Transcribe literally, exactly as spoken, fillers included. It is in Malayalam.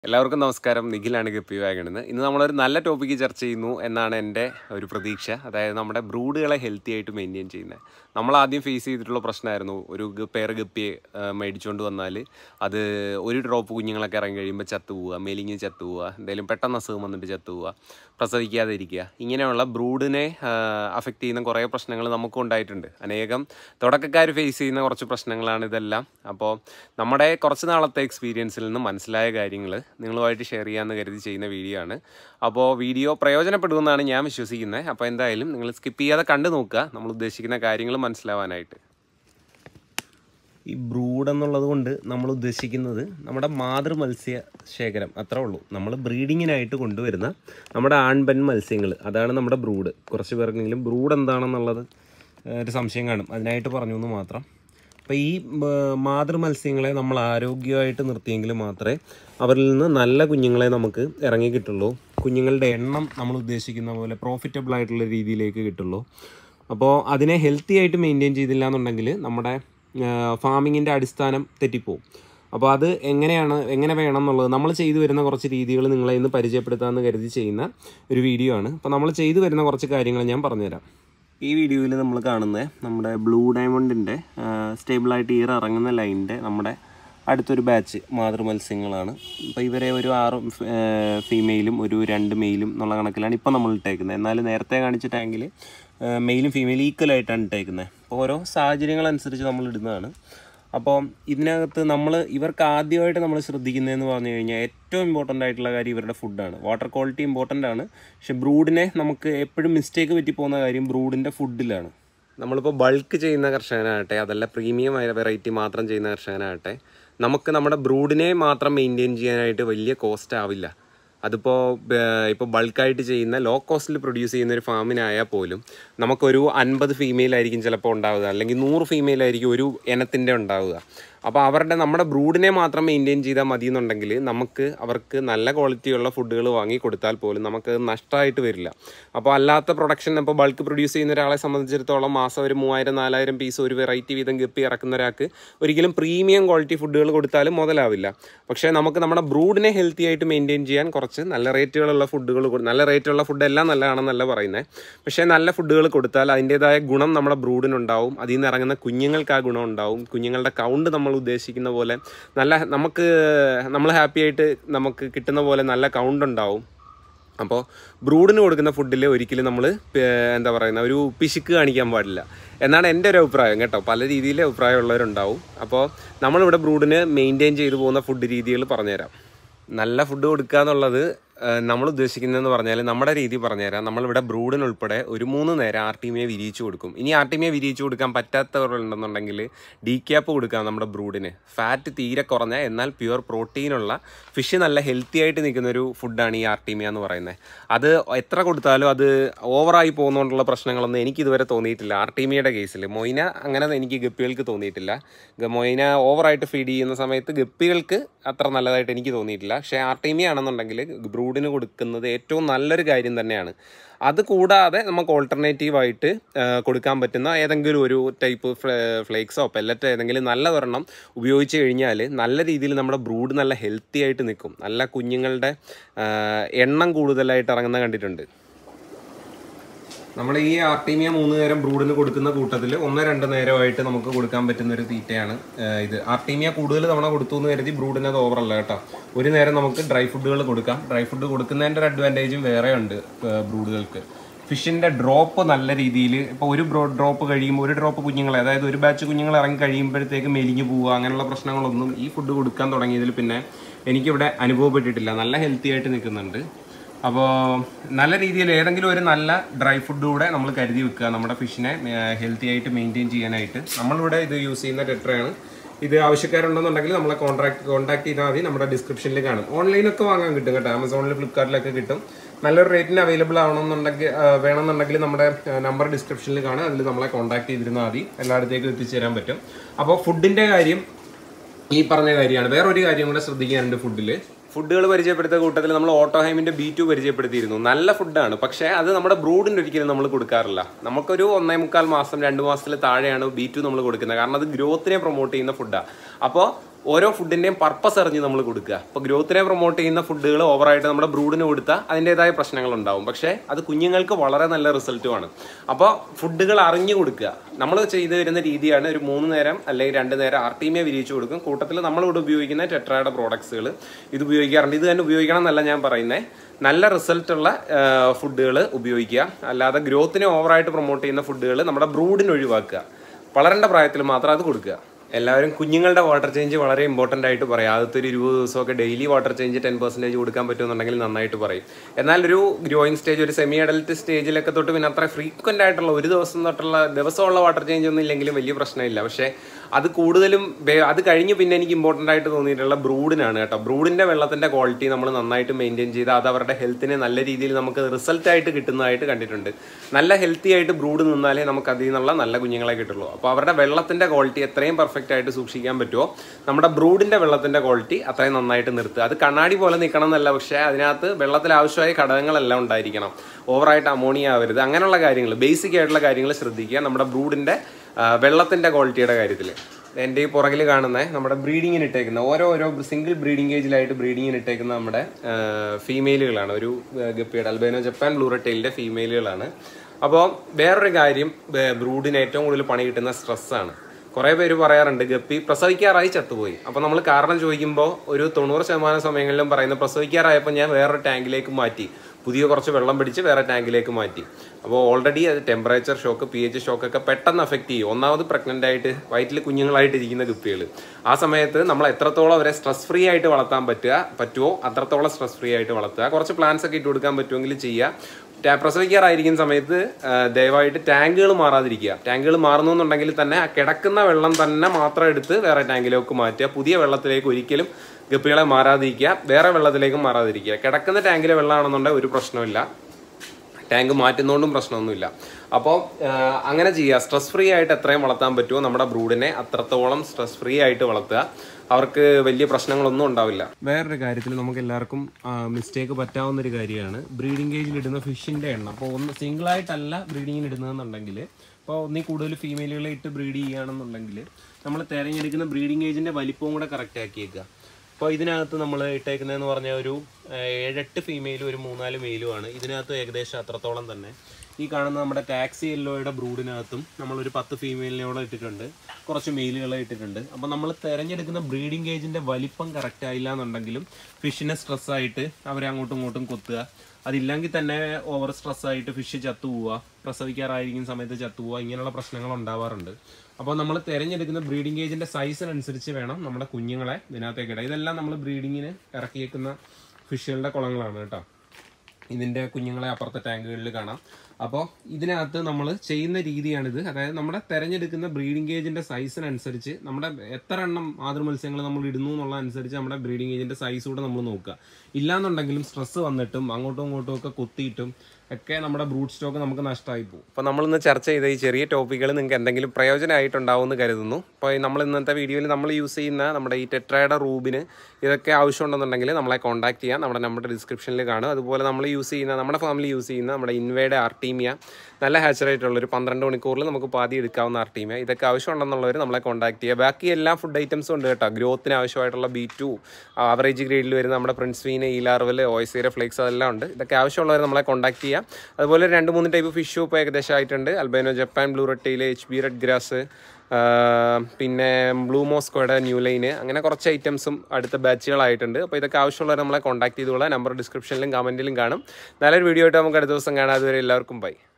എല്ലാവർക്കും നമസ്കാരം. നിഖിലാണ് ഗപ്പി വാഗൺ. ഇന്ന് നമ്മളൊരു നല്ല ടോപ്പിക്ക് ചർച്ച ചെയ്യുന്നു എന്നാണ് എൻ്റെ ഒരു പ്രതീക്ഷ. അതായത് നമ്മുടെ ബ്രൂഡുകളെ ഹെൽത്തി ആയിട്ട് മെയിൻറ്റെയിൻ ചെയ്യുന്നത്. നമ്മൾ ആദ്യം ഫേസ് ചെയ്തിട്ടുള്ള പ്രശ്നമായിരുന്നു, ഒരു പെയർ ഗപ്പിയെ മേടിച്ചുകൊണ്ട് വന്നാൽ അത് ഒരു ഡ്രോപ്പ് കുഞ്ഞുങ്ങളൊക്കെ ഇറങ്ങി കഴിയുമ്പോൾ ചത്തു പോവുക, മെലിഞ്ഞ് ചത്തു പോവുക, എന്തെങ്കിലും പെട്ടെന്ന് അസുഖം വന്നിട്ട് ചത്തു പോവുക, പ്രസവിക്കാതെ ഇരിക്കുക. ഇങ്ങനെയുള്ള ബ്രൂഡിനെ അഫക്റ്റ് ചെയ്യുന്ന കുറേ പ്രശ്നങ്ങൾ നമുക്കും ഉണ്ടായിട്ടുണ്ട്. അനേകം തുടക്കക്കാർ ഫേസ് ചെയ്യുന്ന കുറച്ച് പ്രശ്നങ്ങളാണ് ഇതെല്ലാം. അപ്പോൾ നമ്മുടെ കുറച്ച് നാളത്തെ എക്സ്പീരിയൻസിൽ നിന്ന് മനസ്സിലായ കാര്യങ്ങൾ നിങ്ങളുമായിട്ട് ഷെയർ ചെയ്യാമെന്ന് കരുതി ചെയ്യുന്ന വീഡിയോ ആണ്. അപ്പോൾ വീഡിയോ പ്രയോജനപ്പെടുമെന്നാണ് ഞാൻ വിശ്വസിക്കുന്നത്. അപ്പോൾ എന്തായാലും നിങ്ങൾ സ്കിപ്പ് ചെയ്യാതെ കണ്ടു നോക്കുക, നമ്മൾ ഉദ്ദേശിക്കുന്ന കാര്യങ്ങൾ മനസ്സിലാവാനായിട്ട്. ഈ ബ്രൂഡ് എന്നുള്ളത് കൊണ്ട് നമ്മൾ ഉദ്ദേശിക്കുന്നത് നമ്മുടെ മാതൃ മത്സ്യ ശേഖരം, അത്രേ ഉള്ളൂ. നമ്മൾ ബ്രീഡിങ്ങിനായിട്ട് കൊണ്ടുവരുന്ന നമ്മുടെ ആൺപെൺ മത്സ്യങ്ങൾ, അതാണ് നമ്മുടെ ബ്രൂഡ്. കുറച്ച് പേർക്കെങ്കിലും ബ്രൂഡ് എന്താണെന്നുള്ളത് ഒരു സംശയം കാണും, അതിനായിട്ട് പറഞ്ഞു എന്ന് മാത്രം. അപ്പോൾ ഈ മാതൃ മത്സ്യങ്ങളെ നമ്മൾ ആരോഗ്യമായിട്ട് നിർത്തിയെങ്കിൽ മാത്രമേ അവരിൽ നിന്ന് നല്ല കുഞ്ഞുങ്ങളെ നമുക്ക് ഇറങ്ങി കിട്ടുള്ളൂ. കുഞ്ഞുങ്ങളുടെ എണ്ണം നമ്മൾ ഉദ്ദേശിക്കുന്ന പോലെ പ്രോഫിറ്റബിൾ ആയിട്ടുള്ള രീതിയിലേക്ക് കിട്ടുള്ളൂ. അപ്പോൾ അതിനെ ഹെൽത്തി ആയിട്ട് മെയിൻറ്റെയിൻ ചെയ്തില്ല എന്നുണ്ടെങ്കിൽ നമ്മുടെ ഫാമിങ്ങിൻ്റെ അടിസ്ഥാനം തെറ്റിപ്പോവും. അപ്പോൾ അത് എങ്ങനെയാണ് എങ്ങനെ വേണം എന്നുള്ളത് നമ്മൾ ചെയ്തു വരുന്ന കുറച്ച് രീതികൾ നിങ്ങളെ ഇന്ന് പരിചയപ്പെടുത്താമെന്ന് കരുതി ചെയ്യുന്ന ഒരു വീഡിയോ ആണ്. അപ്പോൾ നമ്മൾ ചെയ്തു വരുന്ന കുറച്ച് കാര്യങ്ങൾ ഞാൻ പറഞ്ഞുതരാം. ഈ വീഡിയോയിൽ നമ്മൾ കാണുന്നത് നമ്മുടെ ബ്ലൂ ഡയമണ്ടിൻ്റെ സ്റ്റേബിളായിട്ട് ഈറ ഇറങ്ങുന്ന ലൈനിൻ്റെ നമ്മുടെ അടുത്തൊരു ബാച്ച് മാതൃ മത്സ്യങ്ങളാണ്. അപ്പോൾ ഇവരെ ഒരു ആറ് ഫീമെയിലും ഒരു രണ്ട് മെയിലും എന്നുള്ള കണക്കിലാണ് ഇപ്പോൾ നമ്മൾ ഇട്ടേക്കുന്നത്. എന്നാൽ നേരത്തെ കാണിച്ച ടാങ്കിൽ മെയിലും ഫീമെയിലും ഈക്വലായിട്ടാണ് ഇട്ടേക്കുന്നത്. അപ്പോൾ ഓരോ സാഹചര്യങ്ങളനുസരിച്ച് നമ്മൾ ഇടുന്നതാണ്. അപ്പോൾ ഇതിനകത്ത് നമ്മൾ ഇവർക്ക് ആദ്യമായിട്ട് നമ്മൾ ശ്രദ്ധിക്കുന്നതെന്ന് പറഞ്ഞു കഴിഞ്ഞാൽ ഏറ്റവും ഇമ്പോർട്ടൻ്റ് ആയിട്ടുള്ള കാര്യം ഇവരുടെ ഫുഡാണ്. വാട്ടർ ക്വാളിറ്റി ഇമ്പോർട്ടൻ്റ് ആണ്, പക്ഷേ ബ്രൂഡിനെ നമുക്ക് എപ്പോഴും മിസ്റ്റേക്ക് പറ്റി പോകുന്ന കാര്യം ബ്രൂഡിൻ്റെ ഫുഡിലാണ്. നമ്മളിപ്പോൾ ബൾക്ക് ചെയ്യുന്ന കർഷകനാകട്ടെ, അതല്ല പ്രീമിയം വെറൈറ്റി മാത്രം ചെയ്യുന്ന കർഷകനാകട്ടെ, നമുക്ക് നമ്മുടെ ബ്രൂഡിനെ മാത്രം മെയിൻറ്റെയിൻ ചെയ്യാനായിട്ട് വലിയ കോസ്റ്റ് ആവില്ല. അതിപ്പോൾ ഇപ്പോൾ ബൾക്കായിട്ട് ചെയ്യുന്ന ലോ കോസ്റ്റിൽ പ്രൊഡ്യൂസ് ചെയ്യുന്ന ഒരു ഫാമിനായാൽ പോലും നമുക്കൊരു അൻപത് ഫീമെയിൽ ആയിരിക്കും ചിലപ്പോൾ ഉണ്ടാവുക, അല്ലെങ്കിൽ നൂറ് ഫീമെയിൽ ആയിരിക്കും ഒരു ഇനത്തിൻ്റെ ഉണ്ടാവുക. അപ്പോൾ അവരുടെ നമ്മുടെ ബ്രൂഡിനെ മാത്രം മെയിൻറ്റെയിൻ ചെയ്താൽ മതി എന്നുണ്ടെങ്കിൽ നമുക്ക് അവർക്ക് നല്ല ക്വാളിറ്റിയുള്ള ഫുഡുകൾ വാങ്ങി കൊടുത്താൽ പോലും നമുക്ക് നഷ്ടമായിട്ട് വരില്ല. അപ്പോൾ അല്ലാത്ത പ്രൊഡക്ഷൻ, ഇപ്പോൾ ബൾക്ക് പ്രൊഡ്യൂസ് ചെയ്യുന്ന ഒരാളെ സംബന്ധിച്ചിടത്തോളം മാസം ഒരു മൂവായിരം നാലായിരം പീസ് ഒരു വെറൈറ്റി വീതം ഗപ്പി ഇറക്കുന്ന ഒരാൾക്ക് ഒരിക്കലും പ്രീമിയം ക്വാളിറ്റി ഫുഡുകൾ കൊടുത്താലും മുതലാവില്ല. പക്ഷേ നമുക്ക് നമ്മുടെ ബ്രൂഡിനെ ഹെൽത്തി ആയിട്ട് മെയിൻറ്റെയിൻ ചെയ്യാൻ കുറച്ച് നല്ല റേറ്റുകളുള്ള ഫുഡുകൾ, നല്ല റേറ്റുള്ള ഫുഡ് എല്ലാം നല്ലതാണെന്നല്ല പറയുന്നത്, പക്ഷേ നല്ല ഫുഡുകൾ കൊടുത്താൽ അതിൻ്റേതായ ഗുണം നമ്മുടെ ബ്രൂഡിനുണ്ടാവും. അതിൽ നിന്ന് ഇറങ്ങുന്ന കുഞ്ഞുങ്ങൾക്ക് ആ ഗുണം ഉണ്ടാവും. കുഞ്ഞുങ്ങളുടെ കൗണ്ട് നമ്മൾ ഉദ്ദേശിക്കുന്ന പോലെ നല്ല നമുക്ക് നമ്മൾ ഹാപ്പി ആയിട്ട് നമുക്ക് കിട്ടുന്ന പോലെ നല്ല കൗണ്ട് ഉണ്ടാവും. അപ്പോൾ ബ്രൂഡിന് കൊടുക്കുന്ന ഫുഡിൽ ഒരിക്കലും നമ്മൾ എന്താ പറയുന്ന ഒരു പിശുക്ക് കാണിക്കാൻ പാടില്ല എന്നാണ് എൻ്റെ ഒരു അഭിപ്രായം കേട്ടോ. പല രീതിയിൽ അഭിപ്രായമുള്ളവരുണ്ടാവും. അപ്പോൾ നമ്മളിവിടെ ബ്രൂഡിന് മെയിൻറ്റെയിൻ ചെയ്തു പോകുന്ന ഫുഡ് രീതികൾ പറഞ്ഞുതരാം. നല്ല ഫുഡ് കൊടുക്കുക എന്നുള്ളത് നമ്മൾ ഉദ്ദേശിക്കുന്നതെന്ന് പറഞ്ഞാൽ നമ്മുടെ രീതി പറഞ്ഞുതരാം. നമ്മളിവിടെ ബ്രൂഡിനുൾപ്പെടെ ഒരു മൂന്ന് നേരം ആർട്ടിമിയെ വിരിയിച്ചു കൊടുക്കും. ഇനി ആർട്ടിമിയെ വിരിയിച്ചു കൊടുക്കാൻ പറ്റാത്തവരുണ്ടെന്നുണ്ടെങ്കിൽ ഡി ക്യാപ്പ് കൊടുക്കാം നമ്മുടെ ബ്രൂഡിന്. ഫാറ്റ് തീരെ കുറഞ്ഞ എന്നാൽ പ്യുവർ പ്രോട്ടീനുള്ള ഫിഷ് നല്ല ഹെൽത്തി ആയിട്ട് നിൽക്കുന്ന ഒരു ഫുഡാണ് ഈ ആർട്ടിമിയ എന്ന് പറയുന്നത്. അത് എത്ര കൊടുത്താലും അത് ഓവറായി പോകുന്നതുകൊണ്ടുള്ള പ്രശ്നങ്ങളൊന്നും എനിക്കിതുവരെ തോന്നിയിട്ടില്ല. ആർട്ടിമിയുടെ കേസിൽ മൊയ്ന അങ്ങനെ എനിക്ക് ഗപ്പികൾക്ക് തോന്നിയിട്ടില്ല. മൊയ്ന ഓവറായിട്ട് ഫീഡ് ചെയ്യുന്ന സമയത്ത് ഗപ്പികൾക്ക് അത്ര നല്ലതായിട്ട് എനിക്ക് തോന്നിയിട്ടില്ല. പക്ഷേ ആർട്ടിമിയ ആണെന്നുണ്ടെങ്കിൽ ബ്രൂഡിന് കൊടുക്കുന്നത് ഏറ്റവും നല്ലൊരു കാര്യം തന്നെയാണ്. അത് കൂടാതെ നമുക്ക് ഓൾട്ടർനേറ്റീവായിട്ട് കൊടുക്കാൻ പറ്റുന്ന ഏതെങ്കിലും ഒരു ടൈപ്പ് ഫ്ലേക്സോ പെല്ലറ്റോ ഏതെങ്കിലും നല്ലതൊരെണ്ണം ഉപയോഗിച്ച് കഴിഞ്ഞാൽ നല്ല രീതിയിൽ നമ്മുടെ ബ്രൂഡ് നല്ല ഹെൽത്തി ആയിട്ട് നിൽക്കും. നല്ല കുഞ്ഞുങ്ങളുടെ എണ്ണം കൂടുതലായിട്ട് ഇറങ്ങുന്ന കണ്ടിട്ടുണ്ട്. നമ്മൾ ഈ ആർട്ടീമിയ മൂന്ന് നേരം ബ്രൂഡിന് കൊടുക്കുന്ന കൂട്ടത്തിൽ ഒന്ന് രണ്ട് നേരമായിട്ട് നമുക്ക് കൊടുക്കാൻ പറ്റുന്ന ഒരു തീറ്റയാണ് ഇത്. ആർട്ടീമിയ കൂടുതൽ തവണ കൊടുത്തു എന്ന് കരുതി ബ്രൂഡിന് അത് ഓവറല്ല കേട്ടോ. ഒരു നേരം നമുക്ക് ഡ്രൈ ഫുഡുകൾ കൊടുക്കാം. ഡ്രൈ ഫുഡ് കൊടുക്കുന്നതിൻ്റെ ഒരു അഡ്വാൻറ്റേജും വേറെ ഉണ്ട് ബ്രൂഡുകൾക്ക്. ഫിഷിൻ്റെ ഡ്രോപ്പ് നല്ല രീതിയിൽ, ഇപ്പോൾ ഒരു ബ്രോ ഡ്രോപ്പ് കഴിയുമ്പോൾ ഒരു ഡ്രോപ്പ് കുഞ്ഞുങ്ങളെ, അതായത് ഒരു ബാച്ച് കുഞ്ഞുങ്ങൾ ഇറങ്ങി കഴിയുമ്പോഴത്തേക്ക് മെലിഞ്ഞു പോവുക അങ്ങനെയുള്ള പ്രശ്നങ്ങളൊന്നും ഈ ഫുഡ് കൊടുക്കാൻ തുടങ്ങിയതിൽ പിന്നെ എനിക്കിവിടെ അനുഭവപ്പെട്ടിട്ടില്ല. നല്ല ഹെൽത്തി ആയിട്ട് നിൽക്കുന്നുണ്ട്. അപ്പോൾ നല്ല രീതിയിൽ ഏതെങ്കിലും ഒരു നല്ല ഡ്രൈ ഫുഡ് കൂടെ നമ്മൾ കരുതി വെക്കുക നമ്മുടെ ഫിഷിനെ ഹെൽത്തി ആയിട്ട് മെയിൻറ്റെയിൻ ചെയ്യാനായിട്ട്. നമ്മളിവിടെ ഇത് യൂസ് ചെയ്യുന്ന ടെട്രയാണ്. ഇത് ആവശ്യക്കാരുണ്ടെന്നുണ്ടെങ്കിൽ നമ്മളെ കോൺടാക്ട് കോൺടാക്ട് ചെയ്താൽ മതി. നമ്മുടെ ഡിസ്ക്രിപ്ഷനിൽ കാണും. ഓൺലൈനൊക്കെ വാങ്ങാൻ കിട്ടും കേട്ടോ. ആമസോണിൽ ഫ്ലിപ്കാർട്ടിലൊക്കെ കിട്ടും. നല്ലൊരു റേറ്റിന് അവൈലബിൾ ആവണമെന്നുണ്ടെങ്കിൽ വേണമെന്നുണ്ടെങ്കിൽ നമ്മുടെ നമ്പർ ഡിസ്ക്രിപ്ഷനിൽ കാണും. അതിൽ നമ്മളെ കോൺടാക്ട് ചെയ്തിരുന്നാൽ മതി. എല്ലായിടത്തേക്കും എത്തിച്ചു തരാൻ പറ്റും. അപ്പോൾ ഫുഡിൻ്റെ കാര്യം ഈ പറഞ്ഞ കാര്യമാണ്. വേറൊരു കാര്യം കൂടെ ശ്രദ്ധിക്കാനുണ്ട് ഫുഡിൽ. ഫുഡുകൾ പരിചയപ്പെടുത്ത കൂട്ടത്തിൽ നമ്മൾ ഓട്ടോഹൈമിൻ്റെ ബി ടു പരിചയപ്പെടുത്തിയിരുന്നു. നല്ല ഫുഡാണ്, പക്ഷേ അത് നമ്മുടെ ബ്രൂഡിന് ഒരിക്കലും നമ്മൾ കൊടുക്കാറില്ല. നമുക്കൊരു ഒന്നേ മുക്കാൽ മാസം രണ്ട് മാസത്തിൽ താഴെയാണ് ബി ടു നമ്മൾ കൊടുക്കുന്നത്. കാരണം അത് ഗ്രോത്തിനെ പ്രൊമോട്ട് ചെയ്യുന്ന ഫുഡാണ്. അപ്പോൾ ഓരോ ഫുഡിൻ്റെയും പർപ്പസ് അറിഞ്ഞ് നമ്മൾ കൊടുക്കുക. ഇപ്പോൾ ഗ്രോത്തിനെ പ്രൊമോട്ട് ചെയ്യുന്ന ഫുഡുകൾ ഓവറായിട്ട് നമ്മുടെ ബ്രൂഡിന് കൊടുത്താൽ അതിൻ്റേതായ പ്രശ്നങ്ങളുണ്ടാവും. പക്ഷേ അത് കുഞ്ഞുങ്ങൾക്ക് വളരെ നല്ല റിസൾട്ടുമാണ്. അപ്പോൾ ഫുഡുകൾ അറിഞ്ഞു കൊടുക്കുക. നമ്മൾ ചെയ്തു വരുന്ന രീതിയാണ് ഒരു മൂന്ന് നേരം അല്ലെങ്കിൽ രണ്ട് നേരം ആർട്ടീമിയ വിരിയിച്ചു കൊടുക്കും. കൂട്ടത്തിൽ നമ്മളിവിടെ ഉപയോഗിക്കുന്ന ടെട്രയുടെ പ്രോഡക്ട്സുകൾ ഇത് ഉപയോഗിക്കാറുണ്ട്. ഇത് തന്നെ ഉപയോഗിക്കണം എന്നല്ല ഞാൻ പറയുന്നത്. നല്ല റിസൾട്ടുള്ള ഫുഡുകൾ ഉപയോഗിക്കുക. അല്ലാതെ ഗ്രോത്തിനെ ഓവറായിട്ട് പ്രൊമോട്ട് ചെയ്യുന്ന ഫുഡുകൾ നമ്മുടെ ബ്രൂഡിന് ഒഴിവാക്കുക. വളരേണ്ട പ്രായത്തിൽ മാത്രം അത് കൊടുക്കുക. എല്ലാവരും കുഞ്ഞുങ്ങളുടെ വാട്ടർ ചേഞ്ച് വളരെ ഇമ്പോർട്ടൻ്റ് ആയിട്ട് പറയും. ആദ്യത്തെ ഒരു ഇരുപത് ദിവസമൊക്കെ daily water change ten percentage കൊടുക്കാൻ പറ്റുമെന്നുണ്ടെങ്കിൽ നന്നായിട്ട് പറയും. എന്നാൽ ഒരു ഗ്രോയിങ് സ്റ്റേജ്, ഒരു സെമി അഡൽറ്റ് സ്റ്റേജിലൊക്കെ തൊട്ട് പിന്നെ അത്ര ഫ്രീക്വൻ്റ് ആയിട്ടുള്ള ഒരു ദിവസം തൊട്ടുള്ള ദിവസമുള്ള വാട്ടർ ചേഞ്ച് ഒന്നും ഇല്ലെങ്കിലും വലിയ പ്രശ്നമില്ല. പക്ഷേ അത് കൂടുതലും അത് കഴിഞ്ഞ് പിന്നെ എനിക്ക് ഇമ്പോർട്ടൻ്റ് ആയിട്ട് തോന്നിയിട്ടുള്ള ബ്രൂഡിനാണ് കേട്ടോ. ബ്രൂഡിൻ്റെ വെള്ളത്തിൻ്റെ ക്വാളിറ്റി നമ്മൾ നന്നായിട്ട് മെയിൻറ്റെയിൻ ചെയ്താൽ അത് അവരുടെ ഹെൽത്തിനെ നല്ല രീതിയിൽ നമുക്ക് റിസൾട്ടായിട്ട് കിട്ടുന്നതായിട്ട് കണ്ടിട്ടുണ്ട്. നല്ല ഹെൽത്തി ആയിട്ട് ബ്രൂഡ് നിന്നാലേ നമുക്ക് അതിൽ നിന്നുള്ള നല്ല കുഞ്ഞുങ്ങളെ കിട്ടുള്ളൂ. അപ്പോൾ അവരുടെ വെള്ളത്തിൻ്റെ ക്വാളിറ്റി എത്രയും പെർഫെക്റ്റ് ആയിട്ട് സൂക്ഷിക്കാൻ പറ്റുമോ നമ്മുടെ ബ്രൂഡിൻ്റെ വെള്ളത്തിൻ്റെ ക്വാളിറ്റി അത്രയും നന്നായിട്ട് നിർത്തുക. അത് കണ്ണാടി പോലെ നിൽക്കണം എന്നല്ല, പക്ഷേ അതിനകത്ത് വെള്ളത്തിൽ ആവശ്യമായ ഘടകങ്ങളെല്ലാം ഉണ്ടായിരിക്കണം. ഓവറായിട്ട് അമോണിയ ആവരുത്. അങ്ങനെയുള്ള കാര്യങ്ങൾ, ബേസിക് ആയിട്ടുള്ള കാര്യങ്ങൾ ശ്രദ്ധിക്കുക നമ്മുടെ ബ്രൂഡിൻ്റെ വെള്ളത്തിൻ്റെ ക്വാളിറ്റിയുടെ കാര്യത്തിൽ. എൻ്റെ ഈ പുറകിൽ കാണുന്ന നമ്മുടെ ബ്രീഡിങ്ങിന് ഇട്ടേക്കുന്ന ഓരോ ഓരോ സിംഗിൾ ബ്രീഡിംഗ് ഏജിലായിട്ട് ബ്രീഡിങ്ങിന് ഇട്ടേക്കുന്ന നമ്മുടെ ഫീമെയിലുകളാണ്. ഒരു ഗപ്പിയുടെ അൽബൈനോ ജപ്പാൻ ബ്ലൂ റെഡ് ഫീമെയിലുകളാണ്. അപ്പോൾ വേറൊരു കാര്യം, ബ്രൂഡിന് ഏറ്റവും കൂടുതൽ പണി കിട്ടുന്ന സ്ട്രെസ്സാണ്. കുറേ പേര് പറയാറുണ്ട് ഗപ്പി പ്രസവിക്കാറായി ചത്തുപോയി. അപ്പോൾ നമ്മൾ കാരണം ചോദിക്കുമ്പോൾ ഒരു തൊണ്ണൂറ് ശതമാനം സമയങ്ങളിലും പറയുന്നത് പ്രസവിക്കാറായപ്പോൾ ഞാൻ വേറൊരു ടാങ്കിലേക്ക് മാറ്റി, പുതിയ കുറച്ച് വെള്ളം പിടിച്ച് വേറെ ടാങ്കിലേക്ക് മാറ്റി. അപ്പോൾ ഓൾറെഡി അത് ടെമ്പറേച്ചർ ഷോക്ക്, പി എച്ച് ഷോക്കൊക്കെ പെട്ടെന്ന് എഫക്റ്റ് ചെയ്യും. ഒന്നാമത് പ്രഗ്നൻ്റ് ആയിട്ട് വയറ്റിൽ കുഞ്ഞുങ്ങളായിട്ടിരിക്കുന്ന ഗപ്പികൾ. ആ സമയത്ത് നമ്മൾ എത്രത്തോളം അവരെ സ്ട്രെസ് ഫ്രീ ആയിട്ട് വളർത്താൻ പറ്റുക പറ്റുമോ അത്രത്തോളം സ്ട്രെസ് ഫ്രീ ആയിട്ട് വളർത്തുക. കുറച്ച് പ്ലാൻസ് ഒക്കെ ഇട്ട് കൊടുക്കാൻ പറ്റുമെങ്കിൽ ചെയ്യുക. പ്രസവിക്കാറായിരിക്കുന്ന സമയത്ത് ദയവായിട്ട് ടാങ്കുകൾ മാറാതിരിക്കുക. ടാങ്കുകൾ മാറുന്നു എന്നുണ്ടെങ്കിൽ തന്നെ ആ കിടക്കുന്ന വെള്ളം തന്നെ മാത്രം എടുത്ത് വേറെ ടാങ്കിലേക്ക് മാറ്റുക. പുതിയ വെള്ളത്തിലേക്ക് ഒരിക്കലും ഗപ്പികളെ മാറാതിരിക്കുക, വേറെ വെള്ളത്തിലേക്കും മാറാതിരിക്കുക. കിടക്കുന്ന ടാങ്കിലെ വെള്ളമാണെന്നുണ്ടെങ്കിൽ ഒരു പ്രശ്നമില്ല, ടാങ്ക് മാറ്റുന്നതുകൊണ്ടും പ്രശ്നമൊന്നുമില്ല. അപ്പോൾ അങ്ങനെ ചെയ്യുക. സ്ട്രെസ് ഫ്രീ ആയിട്ട് എത്രയും വളർത്താൻ പറ്റുമോ നമ്മുടെ ബ്രൂഡിനെ അത്രത്തോളം സ്ട്രെസ് ഫ്രീ ആയിട്ട് വളർത്തുക. അവർക്ക് വലിയ പ്രശ്നങ്ങളൊന്നും ഉണ്ടാവില്ല. വേറൊരു കാര്യത്തിൽ നമുക്ക് എല്ലാവർക്കും മിസ്റ്റേക്ക് പറ്റാവുന്നൊരു കാര്യമാണ് ബ്രീഡിംഗ് കേജിൽ ഇടുന്ന ഫിഷിൻ്റെ എണ്ണം. അപ്പോൾ ഒന്ന് സിംഗിളായിട്ടല്ല ബ്രീഡിങ്ങിന് ഇടുന്നതെന്നുണ്ടെങ്കിൽ, അപ്പോൾ ഒന്നിൽ കൂടുതൽ ഫീമെയിലുകളെ ഇട്ട് ബ്രീഡ് ചെയ്യുകയാണെന്നുണ്ടെങ്കിൽ നമ്മൾ തിരഞ്ഞെടുക്കുന്ന ബ്രീഡിംഗ് കേജിൻ്റെ വലിപ്പവും കൂടെ കറക്റ്റ് ആക്കിയേക്കുക. അപ്പോൾ ഇതിനകത്ത് നമ്മൾ ഇട്ടേക്കുന്നതെന്ന് പറഞ്ഞാൽ ഒരു ഏഴെട്ട് ഫീമെയിലും ഒരു മൂന്നാല് മെയിലുമാണ്. ഇതിനകത്ത് ഏകദേശം അത്രത്തോളം തന്നെ. ഈ കാണുന്ന നമ്മുടെ ടാക്സി യെല്ലോയുടെ ബ്രൂഡിനകത്തും നമ്മളൊരു പത്ത് ഫീമെയിലിനോളം ഇട്ടിട്ടുണ്ട്, കുറച്ച് മെയിലുകളെ ഇട്ടിട്ടുണ്ട്. അപ്പോൾ നമ്മൾ തിരഞ്ഞെടുക്കുന്ന ബ്രീഡിംഗ് കേജിൻ്റെ വലിപ്പം കറക്റ്റ് ആയില്ല എന്നുണ്ടെങ്കിലും ഫിഷിനെ സ്ട്രെസ്സായിട്ട് അവരെ അങ്ങോട്ടും ഇങ്ങോട്ടും കൊത്തുക. അതില്ലെങ്കിൽ തന്നെ ഓവർ സ്ട്രെസ്സായിട്ട് ഫിഷ് ചത്തുപോവുക, പ്രസവിക്കാറായിരിക്കുന്ന സമയത്ത് ചത്തുപോവുക, ഇങ്ങനെയുള്ള പ്രശ്നങ്ങൾ ഉണ്ടാവാറുണ്ട്. അപ്പോൾ നമ്മൾ തിരഞ്ഞെടുക്കുന്ന ബ്രീഡിംഗ് കേജിൻ്റെ സൈസിനനുസരിച്ച് വേണം നമ്മുടെ കുഞ്ഞുങ്ങളെ ഇതിനകത്തേക്ക് ഇടാം. ഇതെല്ലാം നമ്മൾ ബ്രീഡിങ്ങിന് ഇറക്കിയേക്കുന്ന ഫിഷുകളുടെ കുളങ്ങളാണ് കേട്ടോ. ഇതിൻ്റെ കുഞ്ഞുങ്ങളെ അപ്പുറത്തെ ടാങ്കുകളിൽ കാണാം. അപ്പോൾ ഇതിനകത്ത് നമ്മൾ ചെയ്യുന്ന രീതിയാണിത്. അതായത് നമ്മുടെ തിരഞ്ഞെടുക്കുന്ന ബ്രീഡിംഗ് കേജിൻ്റെ സൈസിനനുസരിച്ച് നമ്മുടെ എത്ര എണ്ണം മാതൃമത്സ്യങ്ങൾ നമ്മൾ ഇടുന്നു എന്നുള്ള അനുസരിച്ച് നമ്മുടെ ബ്രീഡിംഗ് കേജിൻ്റെ സൈസ് കൂടെ നമ്മൾ നോക്കുക. ഇല്ലാന്നുണ്ടെങ്കിലും സ്ട്രെസ്സ് വന്നിട്ടും അങ്ങോട്ടും ഇങ്ങോട്ടും ഒക്കെ കുത്തിയിട്ടും ഒക്കെ നമ്മുടെ ബ്രൂഡ് സ്റ്റോക്ക് നമുക്ക് നഷ്ടമായി പോകും. അപ്പോൾ നമ്മളിന്ന് ചർച്ച ചെയ്ത ഈ ചെറിയ ടോപ്പിക്കുകൾ നിങ്ങൾക്ക് എന്തെങ്കിലും പ്രയോജനമായിട്ടുണ്ടാവുമെന്ന് കരുതുന്നു. അപ്പോൾ നമ്മൾ ഇന്നത്തെ വീഡിയോയിൽ നമ്മൾ യൂസ് ചെയ്യുന്ന നമ്മുടെ ഈ ടെട്രയുടെ റൂബിന് ഇതൊക്കെ ആവശ്യമുണ്ടെന്നുണ്ടെങ്കിൽ നമ്മളെ കോൺടാക്ട് ചെയ്യാം. നമ്മുടെ നമ്മുടെ ഡിസ്ക്രിപ്ഷനിൽ കാണും. അതുപോലെ നമ്മൾ യൂസ് ചെയ്യുന്ന നമ്മുടെ ഫാമിലി യൂസ് ചെയ്യുന്ന നമ്മുടെ ഇൻവേയുടെ ആർട്ടീമിയ, നല്ല ഹാച്ചറായിട്ടുള്ളൊരു പന്ത്രണ്ട് മണിക്കൂറിൽ നമുക്ക് പാതി എടുക്കാവുന്ന ആർട്ടീമിയ, ഇതൊക്കെ ആവശ്യമുണ്ടെന്നുള്ളവർ നമ്മളെ കോൺടാക്ട് ചെയ്യുക. ബാക്കി എല്ലാ ഫുഡ് ഐറ്റംസും ഉണ്ട് കേട്ടോ. ഗ്രോത്തിന് ആവശ്യമായിട്ടുള്ള ബി ടു, ആവറേജ് ഗ്രേഡിൽ വരുന്ന നമ്മുടെ പ്രിൻസ്വീന്, ഈലാർവൽ, ഓയ്സീര ഫ്ലേക്സ് അതെല്ലാം ഉണ്ട്. ഇതൊക്കെ ആവശ്യമുള്ളവർ നമ്മളെ കോൺടാക്ട് ചെയ്യുക. അതുപോലെ രണ്ട് മൂന്ന് ടൈപ്പ് ഫിഷ് ഇപ്പോൾ ഏകദേശം ആയിട്ടുണ്ട്. Albino Japan blue red, H B red grass, പിന്നെ ബ്ലൂ മോസ്കോയുടെ ന്യൂ ലൈന്, അങ്ങനെ കുറച്ച് ഐറ്റംസും അടുത്ത ബാച്ചുകളായിട്ടുണ്ട്. അപ്പോൾ ഇതൊക്കെ ആവശ്യമുള്ളവർ നമ്മളെ കോൺടാക്ട് ചെയ്തോളാം. നമ്പർ ഡിസ്ക്രിപ്ഷനിലും കമൻറ്റിലും കാണും. നല്ലൊരു വീഡിയോ ആയിട്ട് നമുക്ക് അടുത്ത ദിവസം കാണാം. അതുവരെ എല്ലാവർക്കും ബൈ.